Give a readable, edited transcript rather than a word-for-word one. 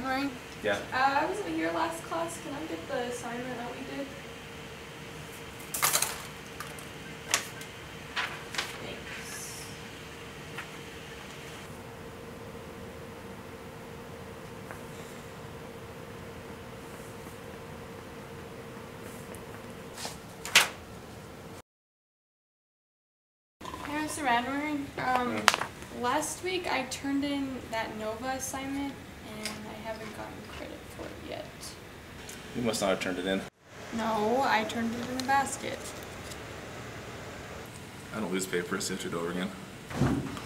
Ranwery? Yeah. I wasn't here last class. Can I get the assignment that we did? Thanks. Hey, Mr. Ranwery. Last week I turned in that Nova assignment and I haven't gotten credit for it yet. You must not have turned it in. No, I turned it in the basket. I don't lose papers, so you have to do it over again.